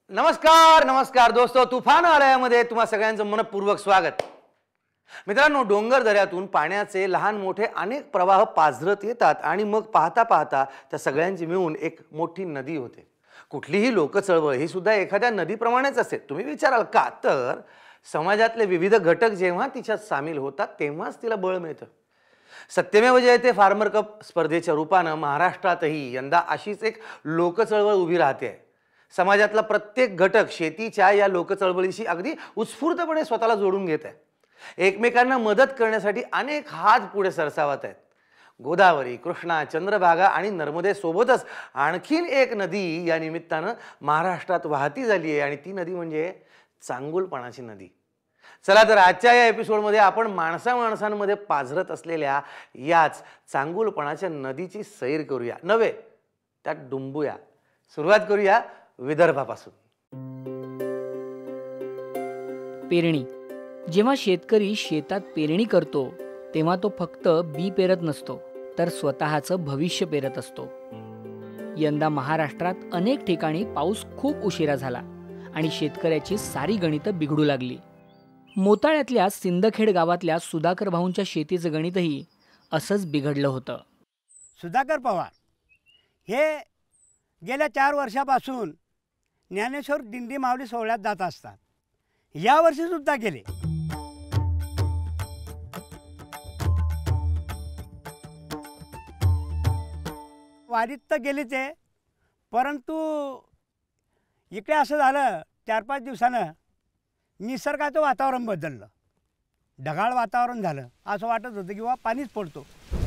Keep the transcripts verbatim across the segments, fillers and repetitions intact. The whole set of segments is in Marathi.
नमस्कार नमस्कार दोस्तों, तुफान आलयामध्ये तुम्हा सगळ्यांचं मनपूर्वक स्वागत। मित्रांनो, डोंगर दऱ्यातून पाण्याचे लहान मोठे अनेक प्रवाह पाझरत येतात आणि मग पाहता पाहता त्या सगळ्यांची मिळून एक मोठी नदी होते। कुठलीही लोकचळवळ ही सुद्धा एखाद्या नदीप्रमाणेच असते। तुम्ही विचाराल का? तर समाजातले विविध घटक जेव्हा तिच्यात सामील होतात तेव्हाच तिला बळ मिळतं। सत्यमेव जयते फार्मर कप स्पर्धेच्या रूपाने महाराष्ट्रातही यंदा अशीच एक लोकचळवळ उभी राहते। समाजातला प्रत्येक घटक शेतीच्या या लोकचळवळीशी अगदी उत्स्फूर्तपणे स्वतःला जोडून घेत आहे। एकमेकांना मदत करण्यासाठी अनेक हात पुढे सरसावत आहेत। गोदावरी, कृष्णा, चंद्रभागा आणि नर्मदे सोबतच आणखीन एक नदी या निमित्ताने महाराष्ट्रात वाहती झाली आहे आणि ती नदी म्हणजे चांगुलपणाची नदी। चला तर आजच्या या एपिसोडमध्ये आपण माणसा माणसांमध्ये पाझरत असलेल्या याच चांगुलपणाच्या नदीची सैर करूया, नव्हे त्यात डुंबूया। सुरुवात करूया विदर्भापासून। पेरणी। जेव्हा शेतकरी शेतात पेरणी करतो तेव्हा तो फक्त बी पेरत नसतो तर स्वतःचं भविष्य पेरत असतो। यंदा महाराष्ट्रात अनेक ठिकाणी पाऊस खूप उशिरा झाला आणि शेतकऱ्याची सारी गणितं बिघडू लागली। मोताळ्यातल्या सिंदखेड गावातल्या सुधाकर भाऊंच्या शेतीचं गणितही असंच बिघडलं होतं। सुधाकर पवार हे गेल्या चार वर्षापासून ज्ञानेश्वर दिंडी माऊली सोहळ्यात जात असतात। या वर्षी सुद्धा गेले। वारीत तर गेले ते, परंतु इकडे असं झालं चार पाच दिवसानं निसर्गाचं वातावरण बदललं, ढगाळ वातावरण झालं। असं वाटत होतं की वा पाणीच पडतो।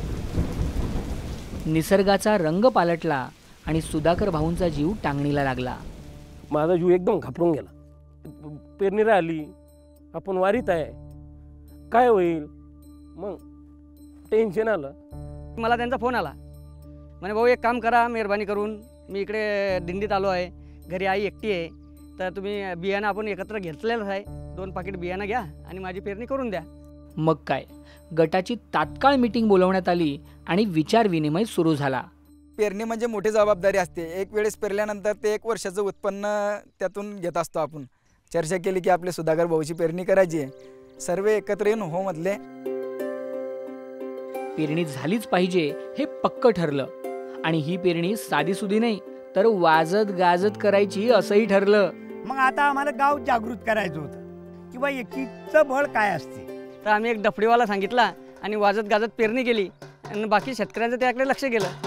निसर्गाचा रंग पालटला आणि सुधाकर भाऊंचा जीव टांगणीला लागला। माझा जीव एकदम घाबरून गेला। पेरणी राहिली, आपण वारीत आहे, काय होईल? मग टेन्शन आलं। मला त्यांचा फोन आला, म्हणे भाऊ एक काम करा मेहरबानी करून, मी इकडे दिंडीत आलो आहे, घरी आई एकटी आहे, तर तुम्ही बियाणं आपण एकत्र घेतलेलं आहे, दोन पाकिट बियाणं घ्या आणि माझी पेरणी करून द्या। मग काय, गटाची तात्काळ मीटिंग बोलवण्यात आली आणि विचार विनिमय सुरू झाला। पेरणी म्हणजे मोठी जबाबदारी असते। एक वेळेस पेरल्यानंतर ते एक वर्षाचं उत्पन्न त्यातून घेत असतो आपण। चर्चा केली की आपले सुधाकर भाऊची पेरणी करायची आहे, सर्व एकत्र येऊन हो म्हटले। पेरणी झालीच पाहिजे हे पक्क ठरलं आणि ही पेरणी साधीसुधी नाही तर वाजत गाजत करायची असंही ठरलं। मग आता आम्हाला गाव जागृत करायचं होतं की बा एकीचं बळ काय असते। तर आम्ही एक डफडीवाला सांगितला आणि वाजत गाजत पेरणी केली आणि बाकी शेतकऱ्यांचं त्याकडे लक्ष गेलं।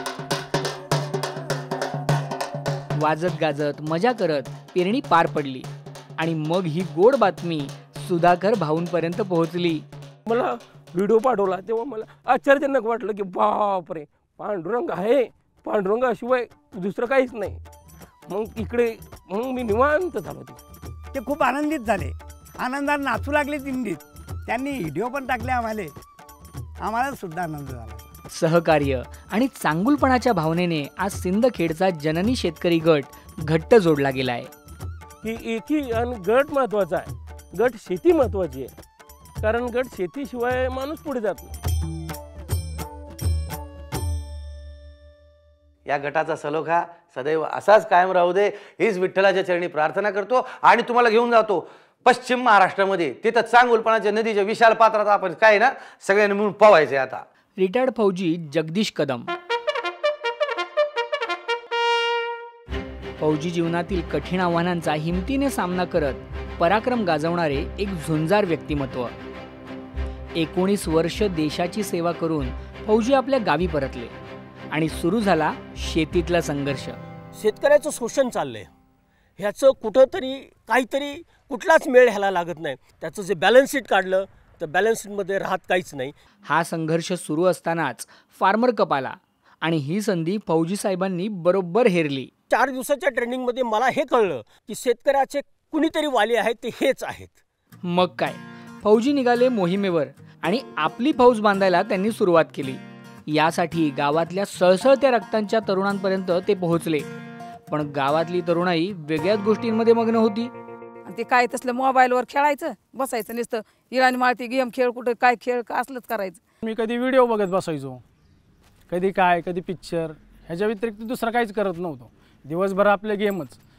वाजत गाजत मजा करत पेरणी पार पडली आणि मग ही गोड बातमी सुधाकर भाऊंपर्यंत पोहोचली। मला व्हिडिओ पाठवला तेव्हा मला आश्चर्यजनक वाटलं की बापरे, पांडुरंग आहे, पांडुरंगाशिवाय दुसरं काहीच नाही। मग इकडे मग मी निवांत झालो। ते खूप आनंदित झाले, आनंदात नाचू लागले दिंडीत। त्यांनी व्हिडिओ पण टाकले आम्हाला, आम्हाला सुद्धा आनंद झाला। सहकार्य आणि चांगुलपणाच्या भावनेने आज सिंदखेडचा जननी शेतकरी गट घट्ट जोडला गेलाय। की एकी आणि गट महत्वाचा आहे, गट शेती महत्वाची आहे, कारण गट शेतीशिवाय माणूस पुढे जात नाही। या गटाचा सलोखा सदैव असाच कायम राहू दे हीच विठ्ठलाच्या चरणी प्रार्थना करतो आणि तुम्हाला घेऊन जातो पश्चिम महाराष्ट्रामध्ये। तिथं चांगुलपणाच्या नदीच्या विशाल पात्रात आपण काय ना सगळ्यांनी मिळून पवायचे। आता रिटायर्ड फौजी जगदीश कदम फौजी जीवनातील कठीण आव्हानांचा हिमतीने सामना करत पराक्रम गाजवणारे एक झुंजार व्यक्तिमत्व। एकोणीस वर्ष देशाची सेवा करून फौजी आपल्या गावी परतले आणि सुरू झाला शेतीतला संघर्ष। शेतकऱ्याचं शोषण चाललंय, ह्याचं कुठंतरी काहीतरी कुठलाच मेळ ह्याला लागत नाही। त्याचं जे बॅलन्स शीट काढलं तर बॅलन्स शीटमध्ये राहत काहीच नाही। हा संघर्ष सुरू असतानाच फार्मर कप आला आणि ही संधी फौजी साहेबांनी बरोबर हेरली। चार दिवसाच्या ट्रेनिंगमध्ये मला हे कळलं की शेतकऱ्याचे कुणीतरी वाली आहेत ते हेच आहेत। मग काय, फौजी निघाले मोहिमेवर आणि आपली फौज बांधायला त्यांनी सुरुवात केली। यासाठी गावातल्या सळसळत्या रक्तांच्या तरुणांपर्यंत ते पोहोचले, पण गावातली तरुणाई वेगळ्याच गोष्टींमध्ये मग्न होती। ते काय तसलं मोबाईलवर खेळायचं, बसायचं नुसतं इराणी माळती गेम खेळ, कुठं काय खेळ असलंच करायचं। मी कधी व्हिडिओ बघत बसायचो, कधी काय कधी पिक्चर, ह्याच्या व्यतिरिक्त दुसरं काहीच करत नव्हतो। दिवसभर आपले गेमच।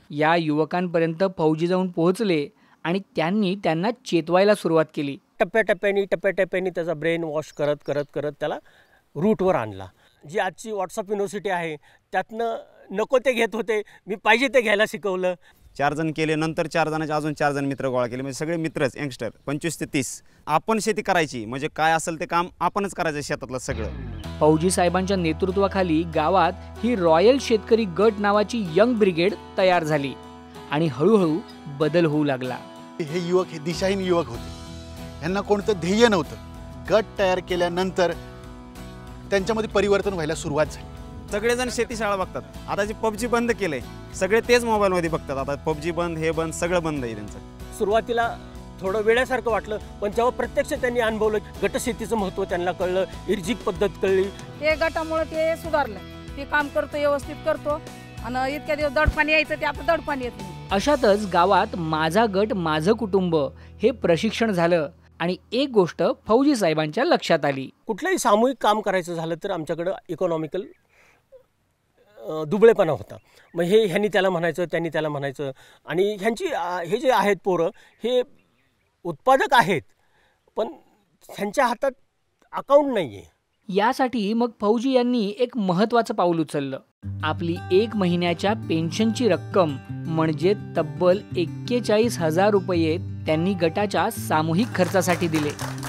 या युवकांपर्यंत फौजी जाऊन पोहोचले आणि त्यांनी त्यांना चेतवायला सुरुवात केली. टप्प्याटप्प्याने टप्प्याटप्प्याने त्याचा ब्रेन वॉश करत करत करत त्याला रूटवर आणला. जी आजची व्हॉट्सअप युनिव्हर्सिटी आहे त्यातनं नको ते घेत होते, मी पाहिजे ते घ्यायला शिकवलं. चार जण केले, नंतर चार जणांचे अजून चार जण मित्र गोळा केले, म्हणजे सगळे मित्रच यंगस्टर पंचवीस ते तीस. आपण शेती करायची म्हणजे काय असेल ते काम आपणच करायचं शेतातलं सगळं. फौजी साहेबांच्या नेतृत्वाखाली गावात ही रॉयल शेतकरी गट नावाची यंग ब्रिगेड तयार झाली आणि हळूहळू बदल होऊ लागला. हे युवक हे दिशाहीन युवक होते, यांना कोणतं ध्येय नव्हतं. गट तयार केल्यानंतर त्यांच्यामध्ये परिवर्तन व्हायला सुरुवात झाली. सगळेजण शेतीशाळा बघतात. आता जे पबजी बंद केले सगळे तेच मोबाईलमध्ये बघतात. आता पबजी बंद, हे बंद, सगळं बंद आहे त्यांचं. सुरुवातीला थोडं वेळासारखं वाटलं, पण जेव्हा प्रत्यक्ष त्यांनी अनुभवलं, गटशेतीचं महत्त्व त्यांना कळलं, इर्जिक पद्धत कळली. ते गटामुळे ते सुधारलं, ते काम करतो, व्यवस्थित करतो आणि इतक्या दिवस दडपाणी यायचं ते आता दडपाणी येत नाही. अशातच गावात माझा गट माझं कुटुंब हे प्रशिक्षण झालं आणि एक गोष्ट फौजी साहेबांच्या लक्षात आली. कुठलंही सामूहिक काम करायचं झालं तर आमच्याकडं इकॉनॉमिकल दुबळेपणा होता. मग हे ह्यांनी त्याला म्हणायचं, त्यांनी त्याला म्हणायचं. आणि ह्यांची हे जे आहेत पोरं हे उत्पादक आहेत, पण ह्यांच्या हातात अकाउंट नाही आहे. यासाठी मग फौजी यांनी एक महत्त्वाचं पाऊल उचललं. आपली एक महिन्याच्या पेन्शनची रक्कम म्हणजे तब्बल एक्केचाळीस हजार रुपये त्यांनी गटाच्या सामूहिक खर्चासाठी दिले.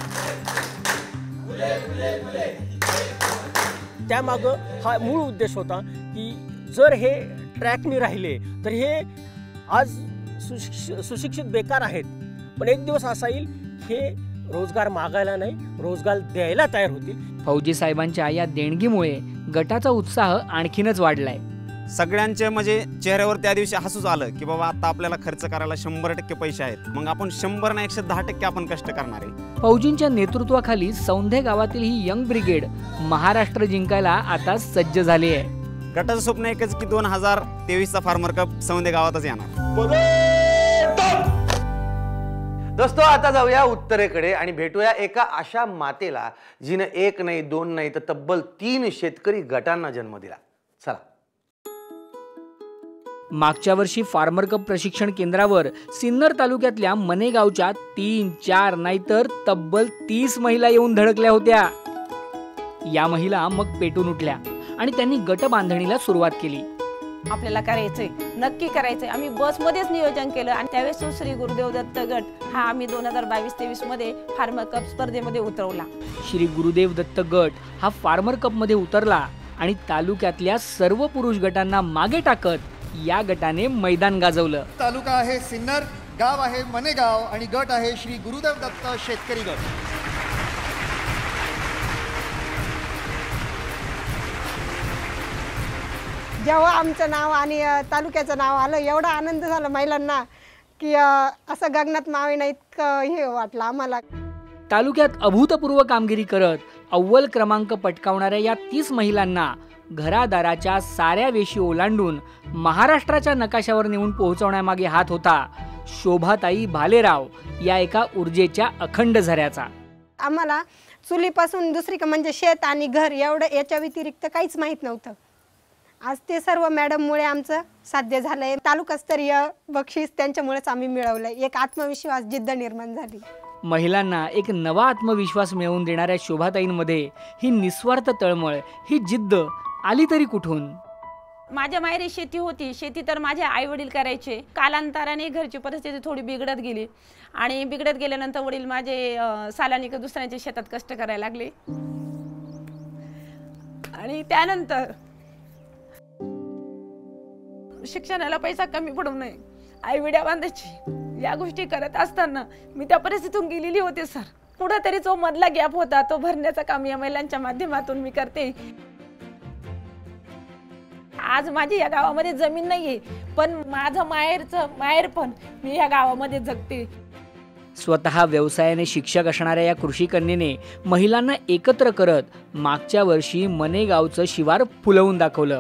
त्यामागं हा मूळ उद्देश होता की जर हे ट्रॅकनी राहिले तर हे आज सुशिक्ष सुशिक्षित बेकार आहेत, पण एक दिवस असा येईल हे रोजगार मागायला नाही, रोजगार द्यायला तयार होतील. फौजी साहेबांच्या या देणगीमुळे गटाचा उत्साह आणखीनच वाढलाय. सगळ्यांचे म्हणजे चेहऱ्यावर त्या दिवशी हसूच आलं की बाबा आता आपल्याला खर्च करायला शंभर टक्के पैसे आहेत, मग आपण शंभर ना एकशे दहा टक्के आपण कष्ट करणार आहे. फौजींच्या नेतृत्वाखाली सौंधे गावातील ही यंग ब्रिगेड महाराष्ट्र जिंकायला आता सज्ज झाली आहे. गटाचं स्वप्न एकच की दोन हजार तेवीसचा फार्मर कप सौंधे गावातच येणार. दोस्तो आता जाऊया उत्तरेकडे आणि भेटूया एका अशा मातेला जिने एक नाही, दोन नाही तर तब्बल तीन शेतकरी गटांना जन्म दिला. चला. मागच्या वर्षी फार्मर कप प्रशिक्षण केंद्रावर सिन्नर तालुक्यातल्या मने गावच्या तीन चार नाहीतर तब्बल तीस महिला येऊन धडकल्या होत्या. या महिला मग पेटून उठल्या आणि त्यांनी गट बांधणीला सुरुवात केली. आपल्याला करायचंय, नक्की करायचंय. आम्ही बसमध्येच नियोजन केलं आणि त्यावेळेस श्री गुरुदेव दत्त गट हा आम्ही दोन हजार बावीस तेवीस मध्ये फार्मर कप स्पर्धेमध्ये उतरवला. श्री गुरुदेव दत्त गट हा फार्मर कप मध्ये उतरला आणि तालुक्यातल्या सर्व पुरुष गटांना मागे टाकत या गटाने मैदान गाजवलं. तालुका आहे सिन्नर, गाव आहे मनेगाव आणि गट आहे श्री गुरुदेव दत्त शेतकरी गट. जेव्हा आमचं नाव आणि तालुक्याचं नाव आलं एवढा आनंद झाला महिलांना की असं गगनात मावेना इतकं हे वाटलं आम्हाला. तालुक्यात अभूतपूर्व कामगिरी करत अव्वल क्रमांक पटकावणाऱ्या या तीस महिलांना घरादाराच्या साऱ्या वेशी ओलांडून महाराष्ट्राच्या नकाशावर नेऊन पोहोचवण्यामागे हात होता शोभाताई भालेराव या एका ऊर्जेच्या अखंड झऱ्याचा. आम्हाला चुलीपासून दुसरी म्हणजे शेत आणि घर एवढं याच्या व्यतिरिक्त काहीच माहीत नव्हतं. आज ते सर्व मॅडममुळे आमचं साध्य झालंय. तालुकास्तरीय बक्षीस त्यांच्यामुळेच आम्ही मिळवलंय. एक आत्मविश्वास, जिद्द निर्माण झाली. महिलांना एक नवा आत्मविश्वास मिळवून देणाऱ्या शोभाताईंमध्ये ही निस्वार्थ तळमळ, ही जिद्द आली तरी कुठून? माझ्या माहेरी शेती होती, शेती तर माझे आई वडील करायचे. कालांतराने घरची परिस्थिती थोडी बिघडत गेली आणि बिघडत गेल्यानंतर वडील माझे सालानी दुसऱ्यांच्या शेतात कष्ट करायला लागले आणि त्यानंतर शिक्षणाला पैसा कमी पडू नये, आई विड्या बांधायची, या गोष्टी करत असताना मी त्या परिस्थितीतून गेलेली होते सर. कुठेतरी जो मधला गॅप होता तो भरण्याचं काम या महिलांच्या माध्यमातून मी करते. आज माझी या गावामध्ये जमीन नाहीये, पण माझं माहेरचं माहेर पण मी या गावामध्ये जगते. स्वतः व्यवसायाने शिक्षक असणाऱ्या या कृषी कन्येने महिलांना एकत्र करत मागच्या वर्षी मने गावचं शिवार फुलवून दाखवलं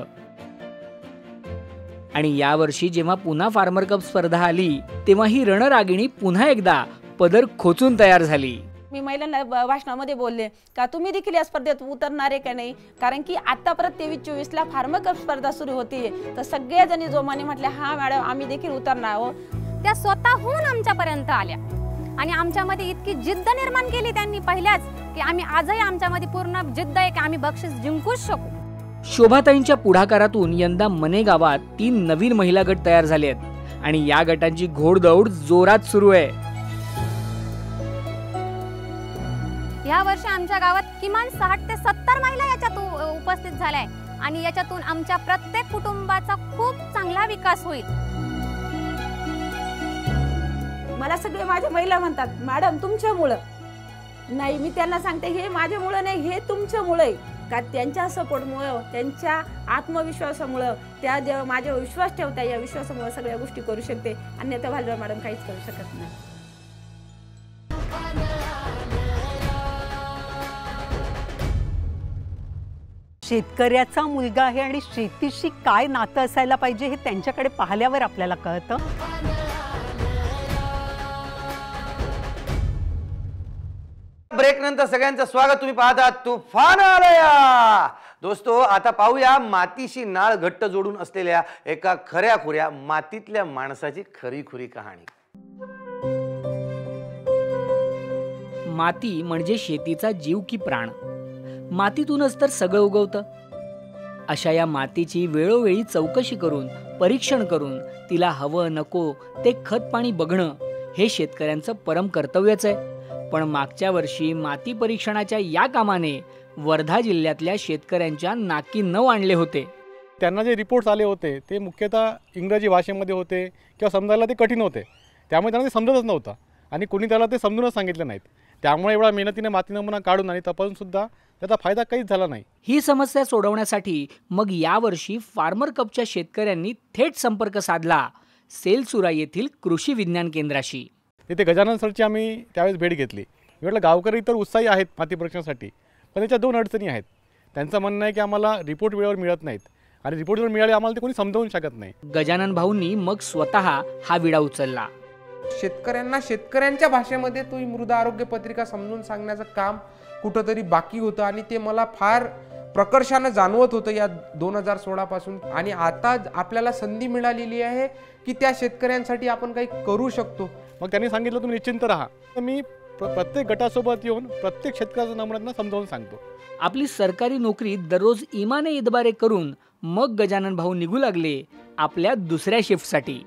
आणि यावर्षी जेव्हा पुन्हा फार्मर कप स्पर्धा आली तेव्हा ही रणरागिणी पुन्हा एकदा पदर खोचून तयार झाली. मी महिलांना ब- भाषणामध्ये बोलले का तुम्ही देखील या स्पर्धेत उतरणार आहे का नाही, कारण की आता परत तेवीस चोवीसला फार्मर कप स्पर्धा सुरू होती, तर सगळ्याजणी जोमाने म्हटल्या हा मॅडम आम्ही देखील उतरणार आहोत. त्या स्वतःहून आमच्यापर्यंत आल्या आणि आमच्यामध्ये इतकी जिद्द निर्माण केली त्यांनी पहिल्याच, की आम्ही आजही आमच्यामध्ये पूर्ण जिद्द आहे की आम्ही बक्षीस जिंकूच शकू. शोभाताईंच्या पुढाकारातून यंदा मने गावात तीन नवीन महिला गट तयार झाले आहेत आणि या गटांची घोडदौड जोरात सुरू आहे. या वर्षी आमच्या गावात किमान साठ ते सत्तर महिला याच्यात उ- उपस्थित झाल्या आहे आणि याच्यातून आमच्या प्रत्येक कुटुंबाचा खूप चांगला विकास होईल. मला सगळे माझ्या महिला म्हणतात मॅडम तुमच्यामुळं. नाही, मी त्यांना सांगते हे माझ्यामुळं नाही, हे तुमच्यामुळं आहे. का त्यांच्या सपोर्टमुळं, त्यांच्या आत्मविश्वासामुळं, त्या जेव्हा माझ्यावर विश्वास ठेवता या विश्वासामुळे सगळ्या गोष्टी करू शकते, अन्यथा भालराव मॅडम काहीच करू शकत नाही. शेतकऱ्याचा मुलगा आहे आणि शेतीशी काय नातं असायला पाहिजे हे त्यांच्याकडे पाहिल्यावर आपल्याला कळतं. ब्रेक नंतर सगळ्यांचं स्वागत. तुम्ही पाहता तुफान आलया. दोस्तो, आता पाहूया मातीशी नाळ घट्ट जोडून असलेल्या एका खऱ्या खुऱ्या मातीतल्या माणसाची खरी खुरी कहाणी. माती म्हणजे शेतीचा जीव की प्राण. मातीतूनच तर सगळं उगवतं. अशा या मातीची वेळोवेळी चौकशी करून, परीक्षण करून तिला हवं नको ते खत पाणी बघणं हे शेतकऱ्यांचं परम कर्तव्यच आहे. पण मागच्या वर्षी माती परीक्षणाच्या या कामाने वर्धा जिल्ह्यातल्या शेतकऱ्यांच्या नाकी नऊ आणले होते. त्यांना जे रिपोर्ट्स आले होते ते मुख्यतः इंग्रजी भाषेमध्ये होते किंवा समजायला ते कठीण होते, त्यामुळे त्यांना ते समजतच नव्हतं आणि कोणी त्याला ते समजूनच सांगितलं नाहीत. त्यामुळे एवढा मेहनतीने माती नमुना काढून आणि तपासून सुद्धा त्याचा फायदा काहीच झाला नाही. ही समस्या सोडवण्यासाठी मग यावर्षी फार्मर कपच्या शेतकऱ्यांनी थेट संपर्क साधला सेलसुरा येथील कृषी विज्ञान केंद्राशी. तिथे गजानन सरची आम्ही त्यावेळेस भेट घेतली. म्हटलं गावकरी तर उत्साही आहेत माती परीक्षणासाठी, पण त्याच्या दोन अडचणी आहेत. त्यांचं म्हणणं आहे की आम्हाला रिपोर्ट वेळेवर मिळत नाहीत आणि रिपोर्ट जर मिळाले आम्हाला ते कोणी समजावून शकत नाही. गजानन भाऊंनी मग स्वतः हा विडा उचलला. शेतकऱ्यांना शेतकऱ्यांच्या भाषेमध्ये तो मृदा आरोग्य पत्रिका समजून सांगण्याचं काम कुठंतरी बाकी होतं आणि ते मला फार प्रकर्षानं जाणवत होतं या दोन हजार सोळापासून. आणि आता आपल्याला संधी मिळालेली आहे की त्या शेतकऱ्यांसाठी आपण काही करू शकतो. मग त्यांनी सांगितलं तुम्ही निश्चिंत राहा. तर मी प्र प्रत्येक गटासोबत येऊन प्रत्येक शेतकऱ्याचा नमुना समजावून सांगतो. आपली सरकारी नोकरी दररोज इमाने इतबारे करून मग गजानन भाऊ निघू लागले आपल्या दुसऱ्या शिफ्टसाठी.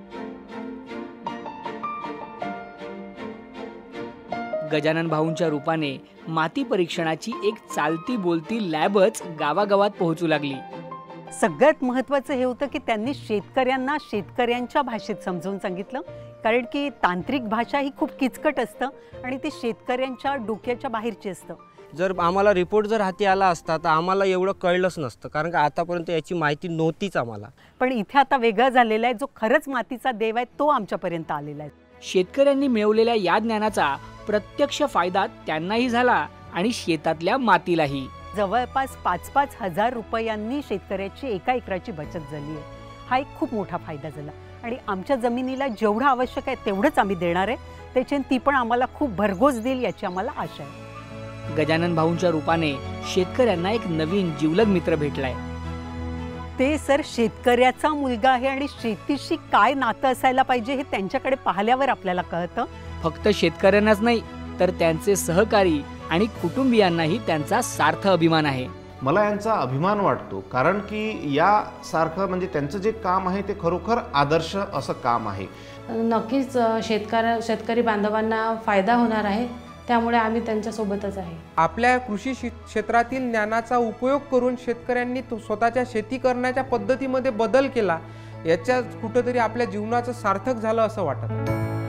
गजानन भाऊंच्या रूपाने माती परीक्षणाची एक चालती बोलती लॅबच गावागावात पोहोचू लागली. सगळ्यात महत्त्वाचं हे होतं की त्यांनी शेतकऱ्यांना शेतकऱ्यांच्या भाषेत समजावून सांगितलं, कारण की तांत्रिक भाषा ही खूप किचकट असतं आणि ते शेतकऱ्यांच्या डोक्याच्या बाहेरची असतं. जर आम्हाला रिपोर्ट जर हाती आला असता तर आम्हाला एवढं कळलंच नसतं, कारण का आतापर्यंत याची माहिती नव्हतीच आम्हाला. पण इथे आता वेगळं झालेलं आहे. जो खरंच मातीचा देव आहे तो आमच्यापर्यंत आलेला आहे. शेतकऱ्यांनी मिळवलेल्या या ज्ञानाचा प्रत्यक्ष फायदा त्यांनाही झाला आणि शेतातल्या मातीलाही. जवळपास पाच पाच हजार रुपयांनी शेतकऱ्याची एका एकराची बचत झाली आहे. हा एक खूप मोठा फायदा झाला आणि आमच्या जमिनीला जेवढं आवश्यक आहे तेवढंच आम्ही देणार आहे. त्याच्याने ती पण आम्हाला खूप भरघोस देईल याची आम्हाला आशा आहे. गजानन भाऊंच्या रूपाने शेतकऱ्यांना एक नवीन जिवलग मित्र भेटलाय. ते सर शेतकऱ्याचा मुलगा आहे आणि शेतीशी काय नातं असायला पाहिजे हे त्यांच्याकडे पाहिल्यावर आपल्याला कळतं. फक्त शेतकऱ्यांनाच नाही तर त्यांचे सहकारी आणि कुटुंबियांनाही त्यांचा सार्थ अभिमान आहे. मला यांचा अभिमान वाटतो, कारण की यासारखं म्हणजे त्यांचं जे काम आहे ते खरोखर आदर्श असं काम आहे. नक्कीच शेतकऱ्या शेतकरी बांधवांना फायदा होणार आहे, त्यामुळे आम्ही त्यांच्यासोबतच आहे. आपल्या कृषी क्षेत्रातील ज्ञानाचा उपयोग करून शेतकऱ्यांनी स्वतःच्या शेती करण्याच्या पद्धतीमध्ये बदल केला, याच्या कुठंतरी आपल्या जीवनाचं सार्थक झालं असं वाटत.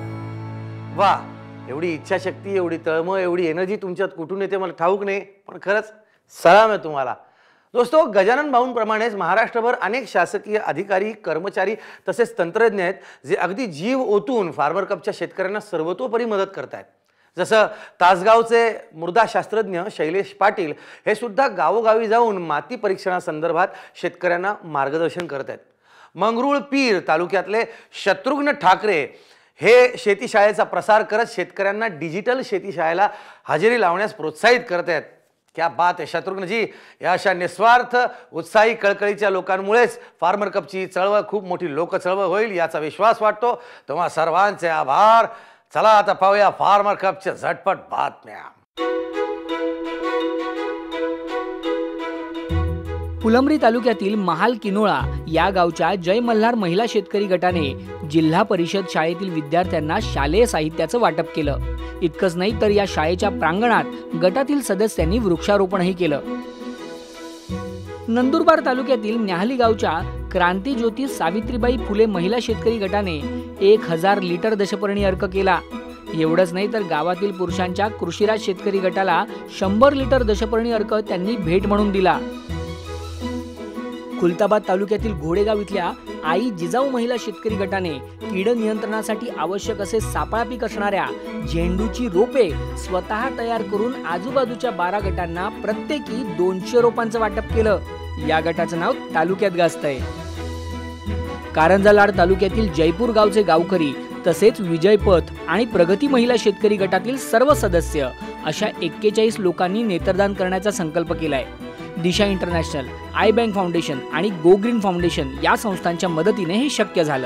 वा, एवढी इच्छाशक्ती, एवढी तळमळ, एवढी एनर्जी तुमच्यात कुठून येते मला ठाऊक नाही, पण खरंच सलाम आहे तुम्हाला. दोस्तो, गजानन भाऊंप्रमाणेच महाराष्ट्रभर अनेक शासकीय अधिकारी, कर्मचारी तसेच तंत्रज्ञ आहेत जे अगदी जीव ओतून फार्मर कपच्या शेतकऱ्यांना सर्वतोपरी मदत करतायत. जसं तासगावचे मृदाशास्त्रज्ञ शैलेश पाटील हे सुद्धा गावोगावी जाऊन माती परीक्षणासंदर्भात शेतकऱ्यांना मार्गदर्शन करत आहेत. मंगरुळ पीर तालुक्यातले शत्रुघ्न ठाकरे हे शेतीशाळेचा प्रसार करत शेतकऱ्यांना डिजिटल शेतीशाळेला हजेरी लावण्यास प्रोत्साहित करत आहेत. क्या बात आहे शत्रुघ्नजी. या अशा निस्वार्थ उत्साही कळकळीच्या लोकांमुळेच फार्मर कपची चळवळ खूप मोठी लोक चळवळ होईल याचा विश्वास वाटतो. तुम्हा सर्वांचे आभार. चला आता पाहूया फार्मर कपच्या झटपट बातम्या. फुलंब्री तालुक्यातील महाल किनोळा या गावच्या जय मल्हार महिला शेतकरी गटाने जिल्हा परिषद शाळेतील विद्यार्थ्यांना शालेय साहित्याचं वाटप केलं. इतकंच नाही तर या शाळेच्या प्रांगणात गटातील सदस्यांनी वृक्षारोपणही केलं. नंदुरबार तालुक्यातील न्याहली गावच्या क्रांतीज्योती सावित्रीबाई फुले महिला शेतकरी गटाने एक हजार लिटर दशपर्णी अर्क केला. एवढंच नाही तर गावातील पुरुषांच्या कृषीराज शेतकरी गटाला शंभर लिटर दशपर्णी अर्क त्यांनी भेट म्हणून दिला. खुलताबाद तालुक्यातील घोडेगाव इथल्या आई जिजाऊ महिला शेतकरी गटाने कीड नियंत्रणासाठी आवश्यक असे सापळा पीक असणाऱ्या झेंडूची रोपे स्वतः तयार करून आजूबाजूच्या बारा गटांना प्रत्येकी दोनशे रोपांचं वाटप केलं. या गटाचं नाव तालुक्यात गाजतंय. कारंजा लाड तालुक्यातील जयपूर गावचे गावकरी तसेच विजयपथ आणि प्रगती महिला शेतकरी गटातील सर्व सदस्य अशा एक्केचाळीस लोकांनी नेत्रदान करण्याचा संकल्प केलाय. Disha international, eye bank foundation आणि गो ग्रीन फाउंडेशन या संस्थांच्या मदतीने हे शक्य झालं.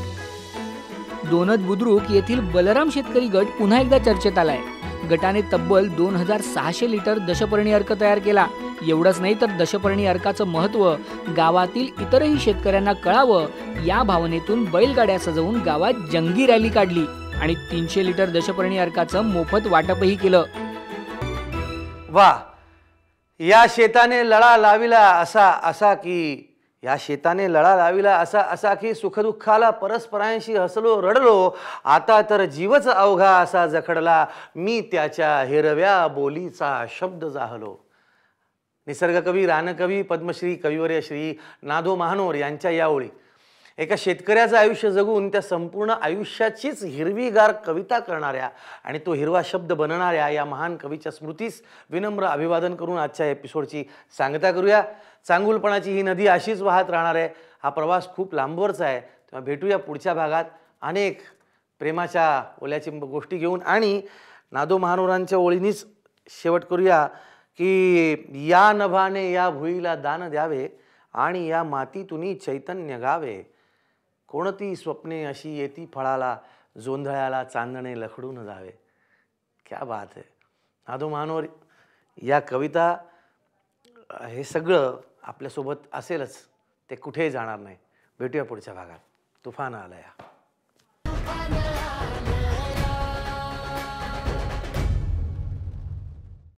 दोनद बुद्रुक येथील बलराम शेतकरी गट पुन्हा एकदा चर्चेत आलाय. गटाने तब्बल दोन हजार सहाशे लिटर दशपर्णी अर्क तयार केला. एवढंच नाही तर दशपर्णी अर्काचं महत्त्व गावातील इतरही शेतकऱ्यांना कळावं या भावनेतून बैलगाड्या सजवून गावात जंगी रॅली काढली आणि तीनशे लिटर दशपर्णी अर्काचं मोफत वाटपही केलं. वा, या शेताने लळा लाविला असा असा की या शेताने लळा लाविला असा असा की सुखदुःखाला परस्परांशी हसलो रडलो. आता तर जीवच अवघा असा जखडला. मी त्याच्या हिरव्या बोलीचा शब्द जाहलो. निसर्गकवी, रानकवी, पद्मश्री, कविवर्य श्री नादो महानोर यांच्या या ओळी एका शेतकऱ्याचं आयुष्य जगून त्या संपूर्ण आयुष्याचीच हिरवीगार कविता करणाऱ्या आणि तो हिरवा शब्द बनणाऱ्या या महान कवीच्या स्मृतीस विनम्र अभिवादन करून आजच्या एपिसोडची सांगता करूया. चांगुलपणाची ही नदी अशीच वाहत राहणार आहे. हा प्रवास खूप लांबवरचा आहे. तेव्हा भेटूया पुढच्या भागात अनेक प्रेमाच्या ओल्याची गोष्टी घेऊन आणि नादो महानोरांच्या ओळीनीच शेवट करूया की या नभाने या भुईला दान द्यावे आणि या मातीतून चैतन्य गावे. कोणती स्वप्ने अशी येती फळाला जोंधळ्याला चांदणे लखडून जावे. क्या बात आहे. नादो महानोर या कविता हे सगळं आपल्यासोबत असेलच. ते कुठेही जाणार नाही. भेटूया पुढच्या भागात. तुफान आलया.